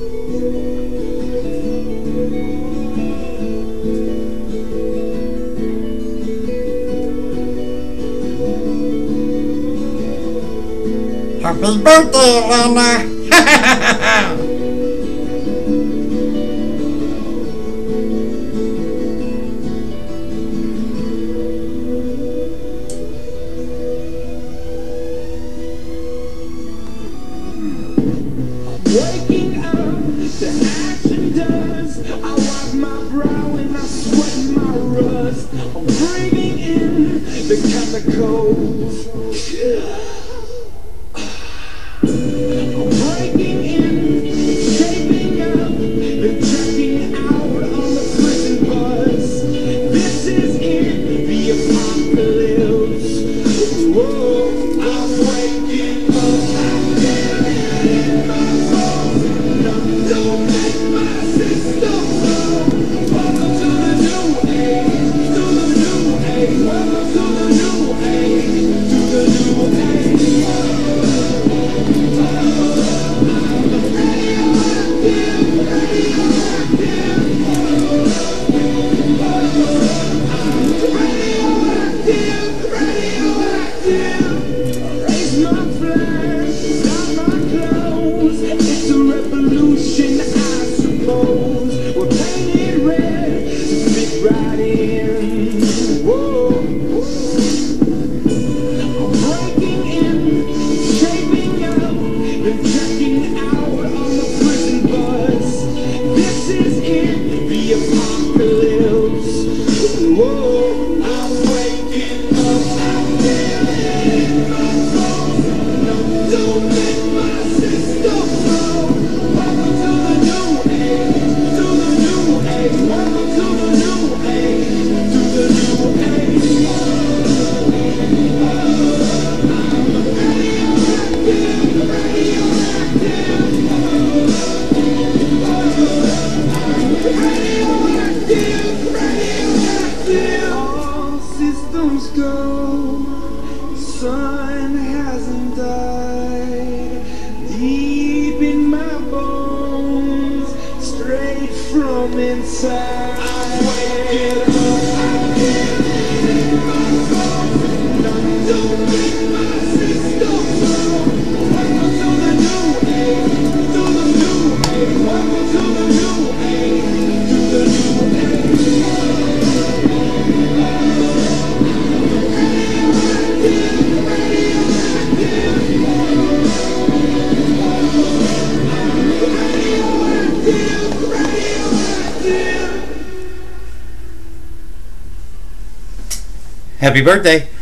Happy birthday, Lena! Waking up to action dust. I wipe my brow and I sweat my rust. I'm breathing in the chemicals. I'm breaking in, shaping up, then checking out on the prison bus. This is it, the apocalypse. Whoa, I'm waking up. Don't make my system blow. Welcome to the new age, to the new age. Welcome to the new age, to the new age. Radioactive, radioactive, radioactive. Raise my flag, stop my clothes. It's a revolution, I suppose. We're painted red to fit right in. Whoa. I'm breaking in, shaping up, then checking out on the prison bus. This is it, the apocalypse. Whoa, I'm waking up, I'm feeling my bones. No, don't make my system blow. Welcome to the new age, to the new age. Welcome to the new age, to the new age. Radioactive, radioactive, radioactive. All systems go. The sun hasn't died. Deep in my bones, straight from inside. I'm waking up. I'm getting my bones. Don't make my system blow. Welcome to the new age, to the new age. Welcome to the new age, to the new age. Radioactive, radioactive, radioactive. Happy birthday.